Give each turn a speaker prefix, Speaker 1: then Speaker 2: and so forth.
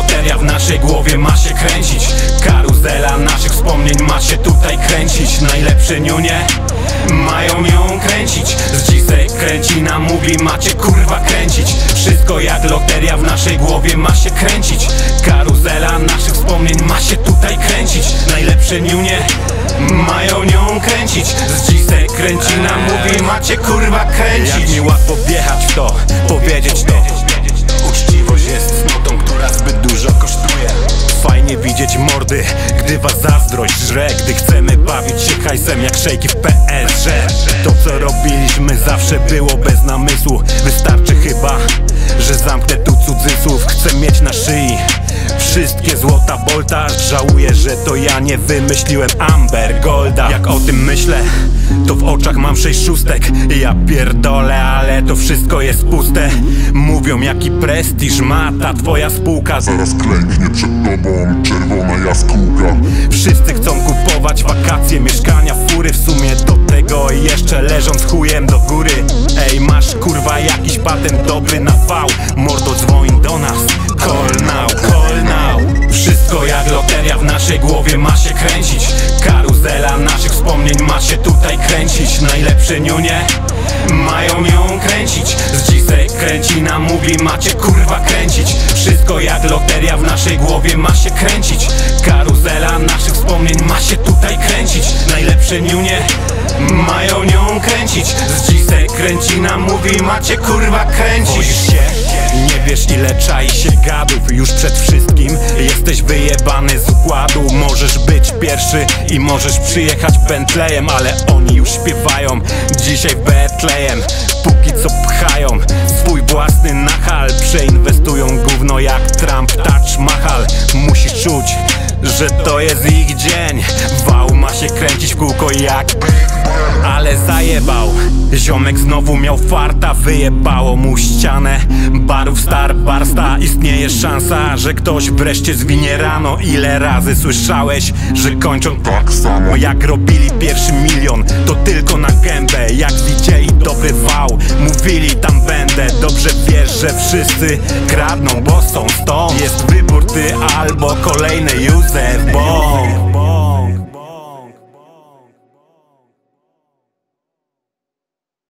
Speaker 1: loteria w naszej głowie ma się kręcić. Karuzela naszych wspomnień ma się tutaj kręcić. Najlepsze niunie mają ją kręcić. Z Gisek Kręcina mówi macie kurwa kręcić. Wszystko jak loteria w naszej głowie ma się kręcić. Karuzela naszych wspomnień ma się tutaj kręcić. Najlepsze niunie mają nią kręcić. Z Gisek Kręcina mówi macie kurwa kręcić. Jak mi łatwo wjechać w to, powiedzieć to. Uczciwość jest cnotą, która zbyt dużo kosztuje. Fajnie widzieć mordy, gdy was zazdrość żre. Gdy chcemy bawić się hajsem jak szejki w PSG. To co robiliśmy zawsze było bez namysłu. Wystarczy chyba, że zamknę tu cudzysłów. Chcę mieć na szyi wszystkie złota Bolta. Żałuję, że to ja nie wymyśliłem Amber Golda. Jak o tym myślę, to w oczach mam 6 szóstek. Ja pierdolę, ale to wszystko jest puste. Mówią jaki prestiż ma ta twoja spółka.
Speaker 2: Zaraz klęknie przed tobą czerwona jaskółka.
Speaker 1: Wszyscy chcą kupować wakacje, mieszkania, fury. W sumie do tego jeszcze leżąc chujem do góry. Ej, masz kurwa jakiś patent dobry na wał. Mordo, dzwoń do nas, call now, call now. Wszystko jak loteria w naszej głowie ma się kręcić. Karuzela naszych wspomnień ma się tutaj kręcić. Najlepsze niunie mają ją kręcić. Z Gisek Kręcina mówi macie kurwa kręcić. Wszystko jak loteria w naszej głowie ma się kręcić. Karuzela naszych wspomnień ma się tutaj kręcić. Najlepsze niunie mają nią kręcić. Z Gisek Kręcina mówi macie kurwa kręcić. Boisz się? Nie wiesz ile czai się gadów. Już przed wszystkim jesteś wyjebany z układu. Możesz być pierwszy i możesz przyjechać Bentleyem, ale oni już śpiewają dzisiaj w Betlejem. Póki co pchają swój własny nachal. Przeinwestują gówno jak Trump Taj Mahal. Musisz czuć, że to jest ich dzień. Wał ma się kręcić w kółko jak ale zajebał. Ziomek znowu miał farta, wyjebało mu ścianę barów Starbarsta. Istnieje szansa, że ktoś wreszcie zwinie rano. Ile razy słyszałeś, że kończą
Speaker 2: Tak samo
Speaker 1: jak robili pierwszy milion, to tylko na gębę. Jak widzieli dobry wał, mówili tam będę. Dobrze wiesz, że wszyscy kradną, bo są stąd. Jest wybór ty albo kolejny Józef, bo